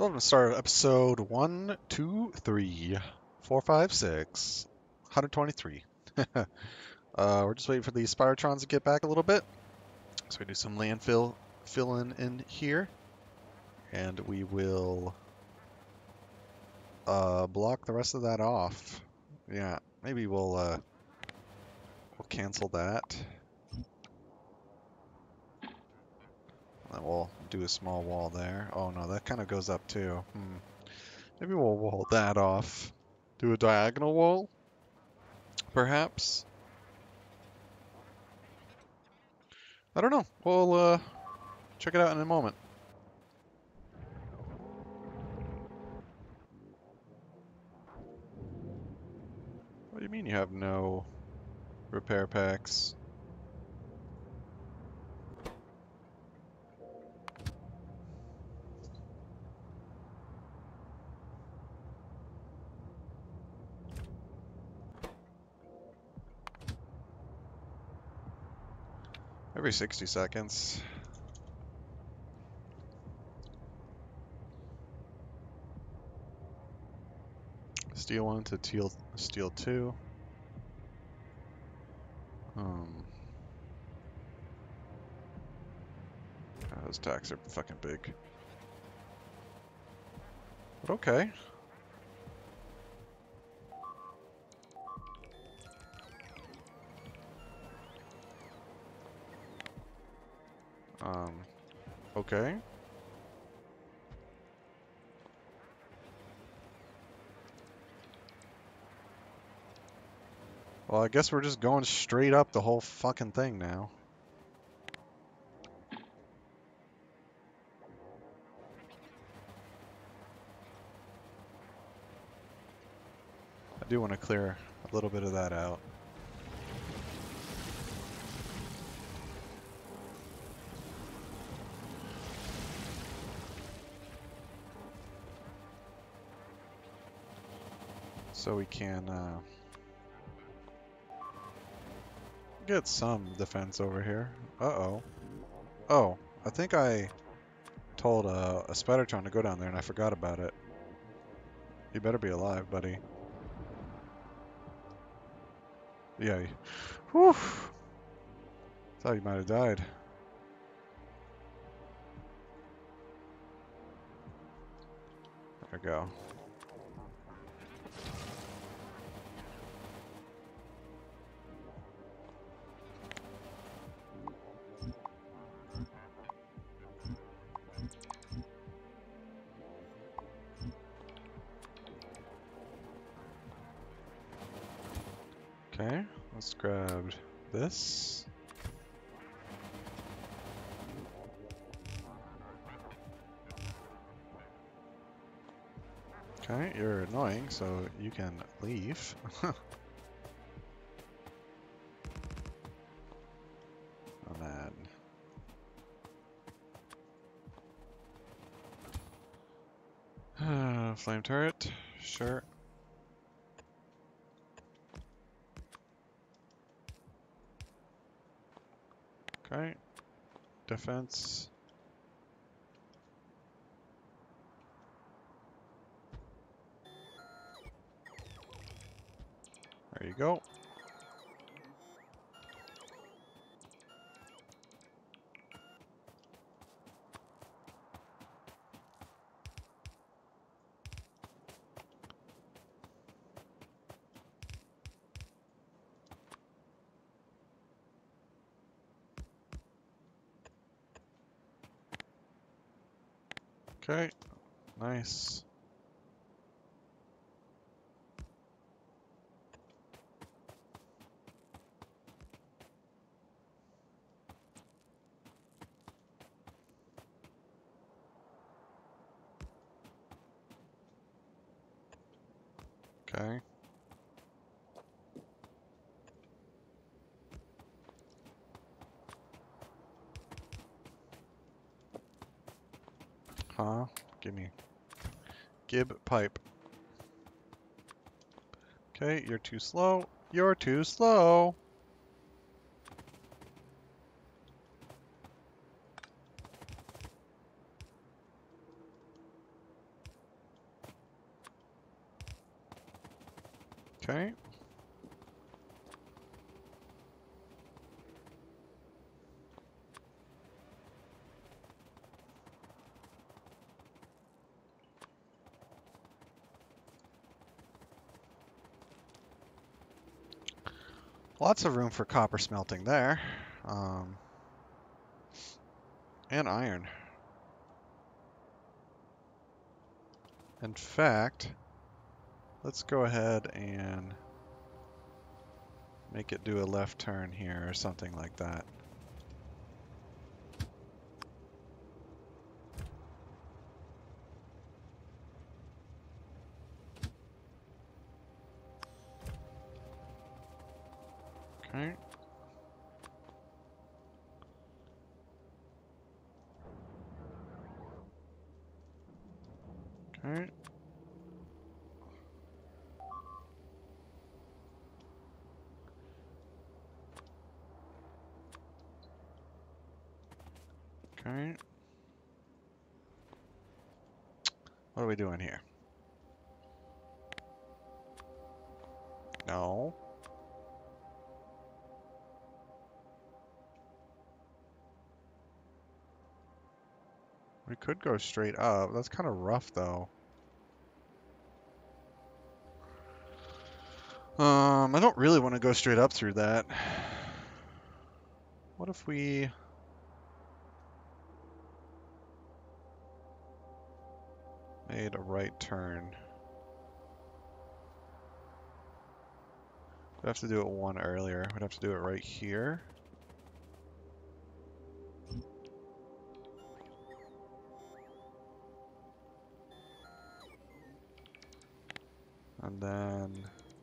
Welcome to start episode 1, 2, 3, 4, 5, 6, 123. We're just waiting for the Spyrotrons to get back a little bit. So we do some landfill filling in here. And we will block the rest of that off. Yeah, maybe we'll cancel that. And we'll do a small wall there. Oh no, that kind of goes up too. Maybe we'll wall that off. Do a diagonal wall, perhaps. I don't know. We'll check it out in a moment. What do you mean you have no repair packs? Every 60 seconds. Steel 1 to steel 2. Those tacks are fucking big. But okay. Okay. Well, I guess we're just going straight up the whole fucking thing now. I do want to clear a little bit of that out. So we can get some defense over here. Uh-oh. Oh, I think I told a Spidertron to go down there and I forgot about it. You better be alive, buddy. Yeah. Whew. Thought you might have died. There we go. Okay, let's grab this. Okay, you're annoying, so you can leave. Oh man. Flame turret, sure. Okay, defense. There you go. Okay, nice. Okay. Huh? Gimme. Gib pipe. Okay, you're too slow. You're too slow. Okay. Lots of room for copper smelting there. And iron. In fact, let's go ahead and make it do a left turn here or something like that. Okay. Okay. Okay. What are we doing here? No. We could go straight up. That's kind of rough, though. I don't really want to go straight up through that. What if we... made a right turn? We'd have to do it one earlier. We'd have to do it right here. And then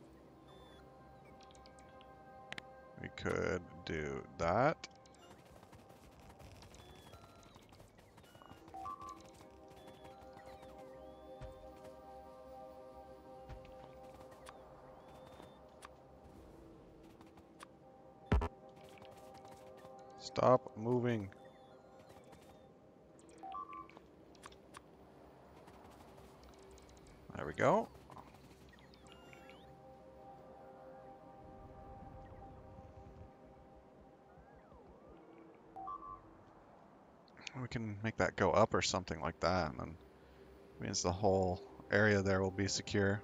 we could do that. Stop moving. There we go. We can make that go up or something like that, and then means the whole area there will be secure.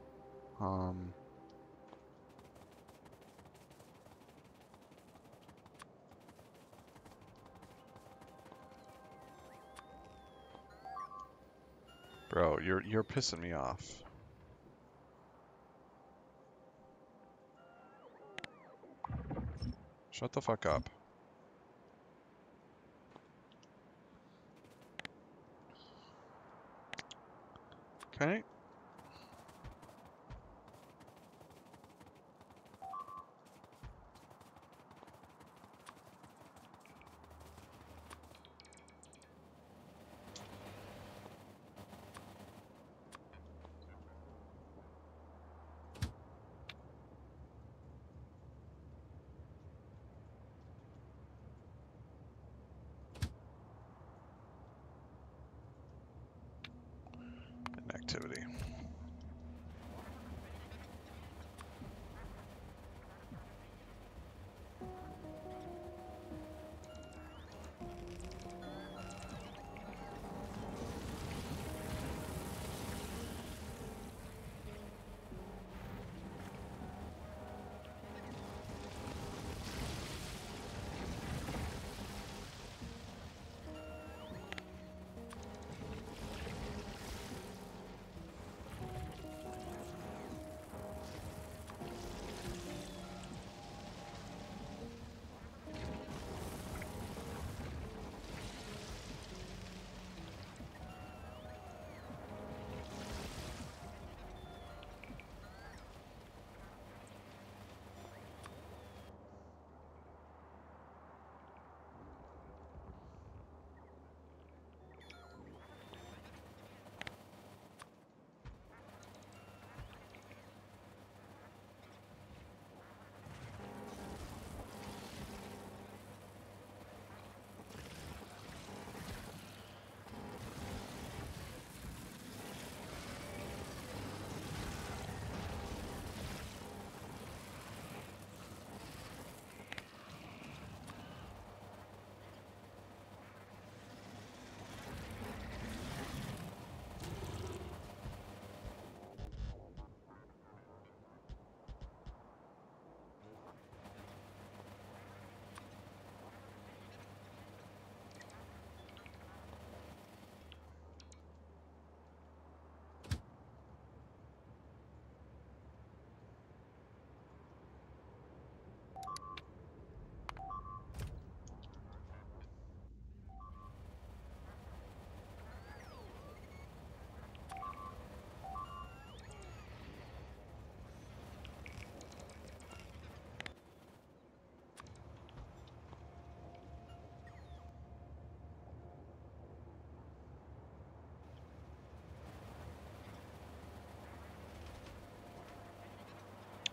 Bro, you're pissing me off. Shut the fuck up. Okay. Activity.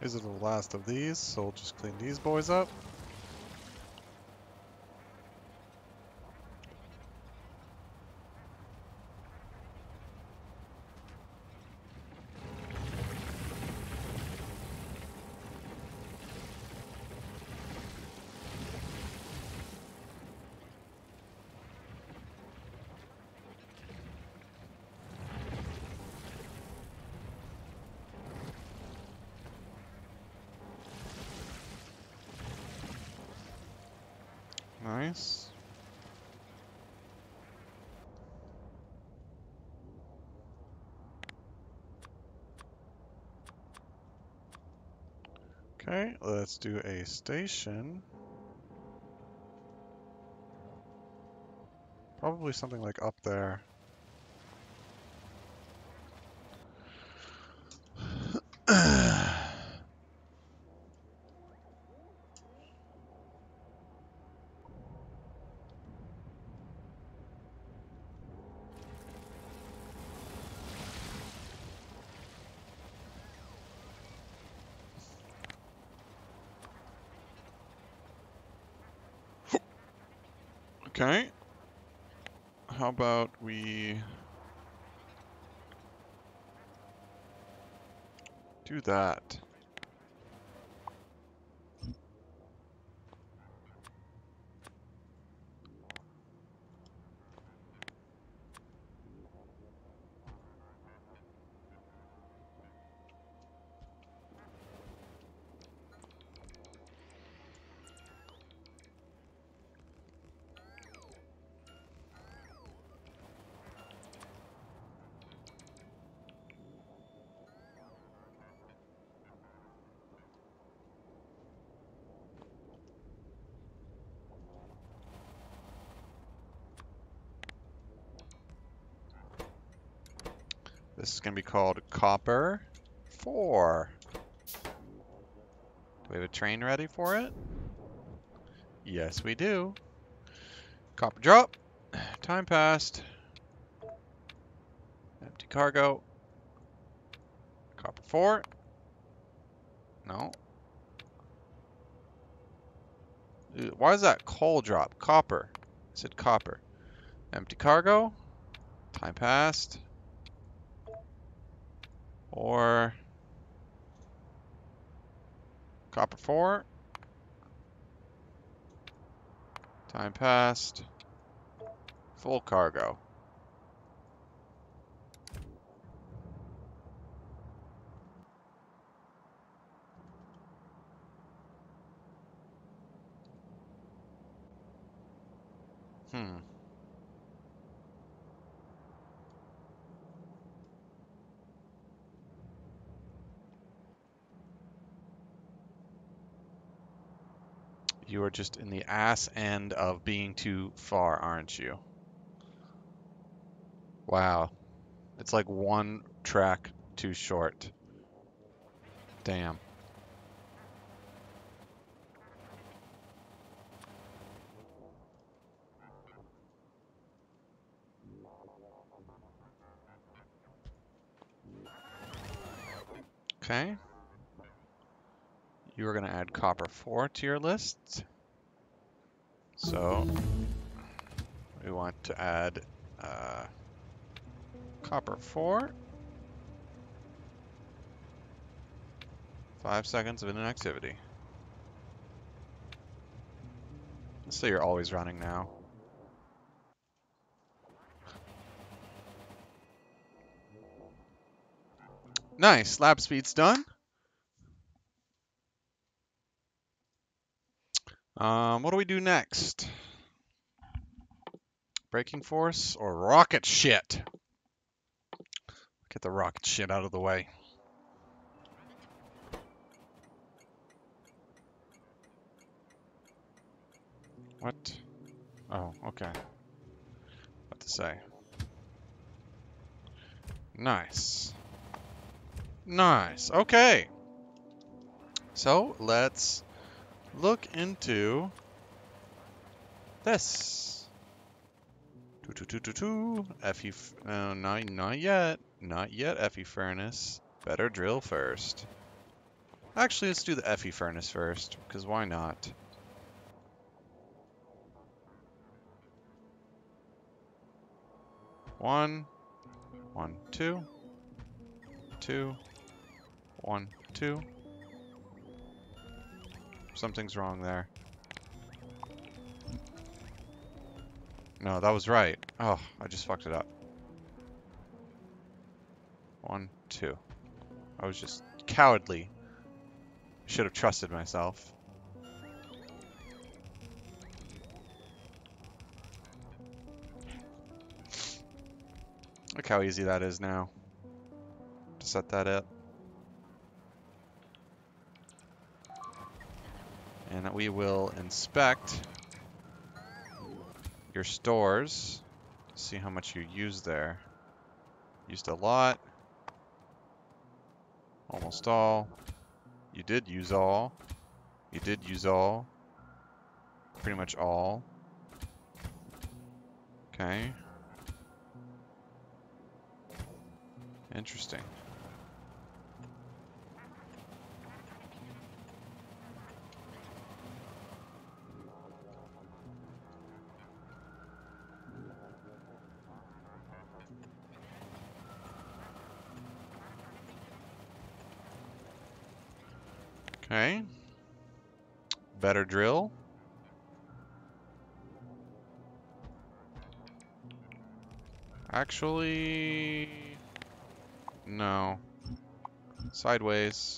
These are the last of these, so we'll just clean these boys up. Nice. Okay, let's do a station. Probably something like up there. Okay. How about we do that? This is going to be called Copper 4. Do we have a train ready for it? Yes, we do. Copper drop. Time passed. Empty cargo. Copper 4. No. Why is that coal drop? Copper. I said copper. Empty cargo. Time passed. Or copper 4. Time passed. Full cargo. Hmm. You are just in the ass end of being too far, aren't you? Wow. It's like one track too short. Damn. Okay. You are going to add copper 4 to your list. So we want to add copper 4. 5 seconds of inactivity. Let's say you're always running now. Nice. Lab speed's done. What do we do next? Braking force or rocket shit? Get the rocket shit out of the way. What? Oh, okay. What to say? Nice. Nice. Okay. So let's look into this. FE. No, not yet. Not yet. FE furnace. Better drill first. Actually, let's do the Fe furnace first, because why not? One, 1, 2, 2, 1, 2. Something's wrong there. No, that was right. Oh, I just fucked it up. 1, 2. I was just cowardly. Should have trusted myself. Look how easy that is now to set that up. And we will inspect your stores to see how much you used there. Used a lot. Almost all. You did use all. You did use all. Pretty much all. Okay. Interesting. Okay. Better drill. Actually, no. Sideways.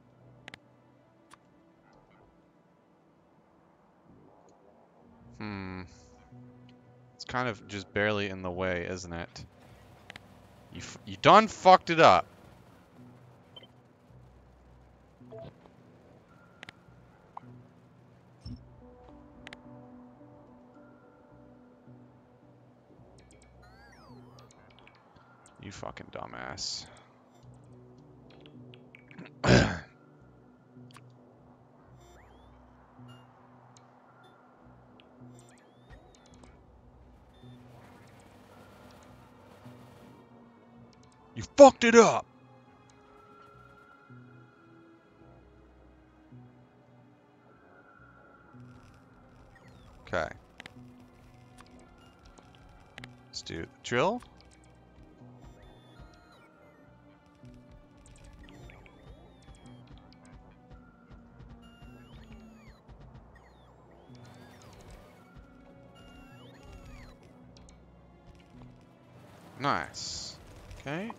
It's kind of just barely in the way, isn't it? You done fucked it up. You fucking dumbass. You fucked it up. Okay. Let's do drill. Nice. Okay.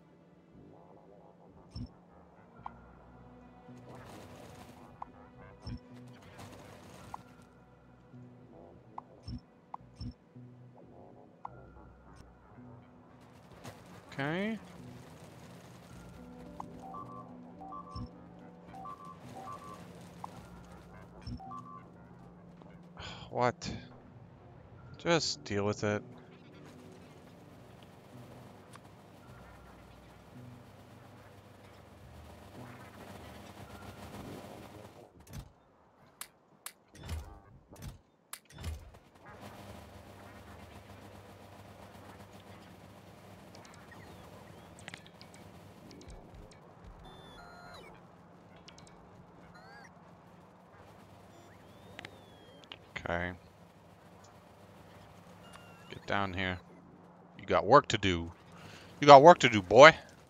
Okay. What? Just deal with it. Okay. Get down here. You got work to do. You got work to do, boy.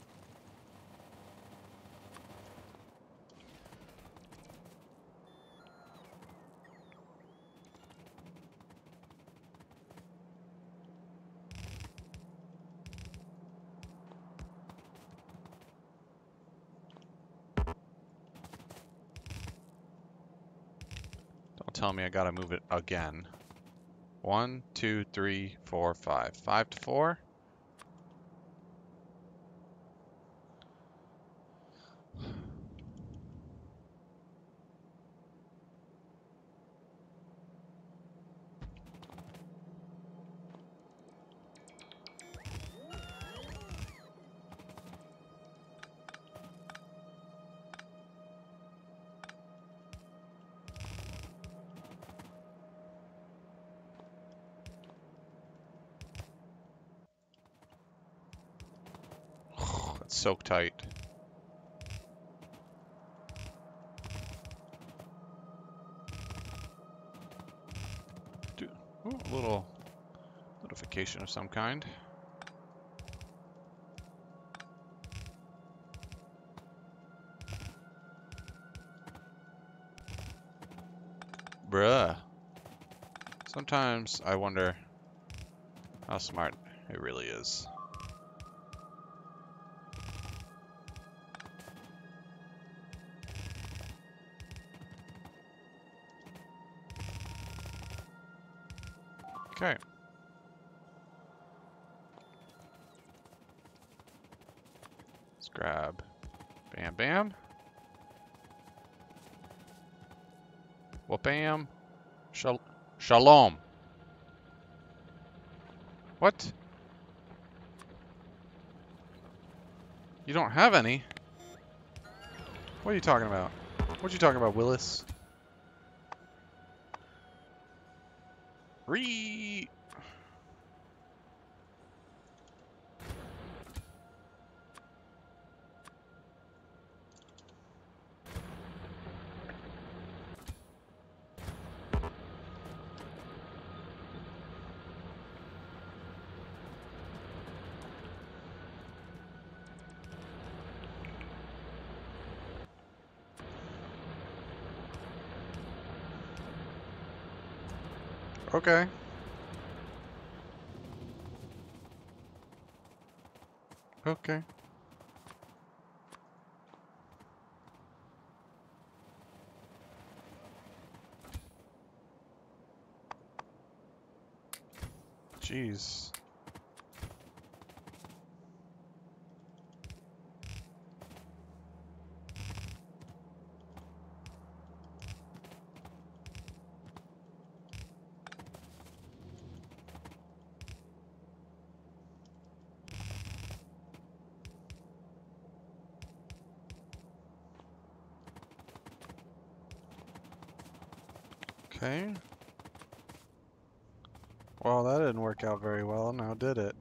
Don't tell me I gotta move it again. 1, 2, 3, 4, 5. 5 to 4. That's so tight. communication of some kind. Bruh. Sometimes I wonder how smart it really is. Okay. Let's grab bam bam. Well, bam. Shalom. What? You don't have any? What are you talking about? What you talking about, Willis? Re. Okay. Okay. Jeez. Okay. Well, that didn't work out very well, now did it?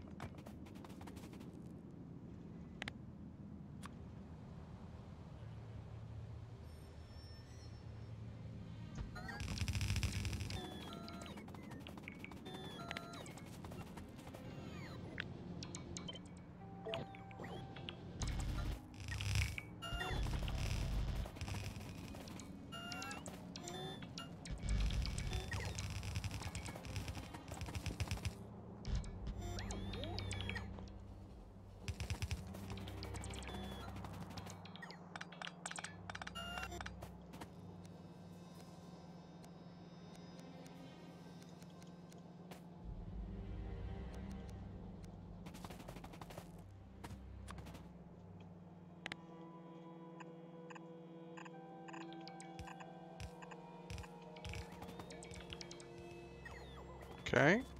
Okay.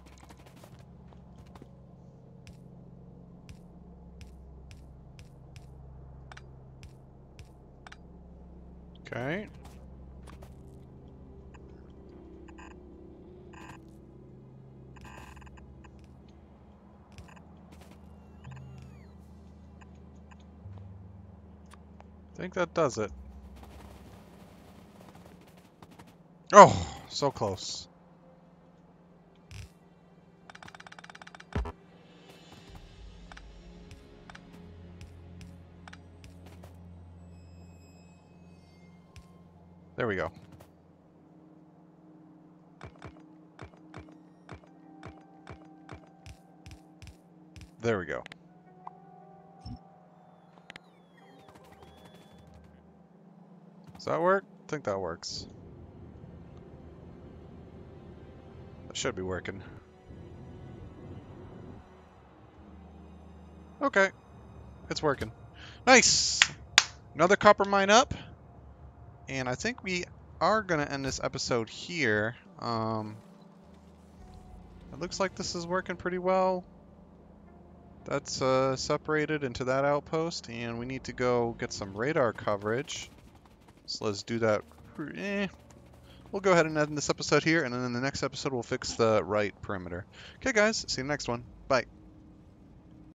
Okay. I think that does it. Oh, so close. There we go. There we go. Does that work? I think that works. That should be working. Okay. It's working. Nice! Another copper mine up. And I think we are going to end this episode here. It looks like this is working pretty well. That's separated into that outpost, and we need to go get some radar coverage. So let's do that. We'll go ahead and end this episode here, and then in the next episode we'll fix the right perimeter. Okay guys, see you in the next one. Bye.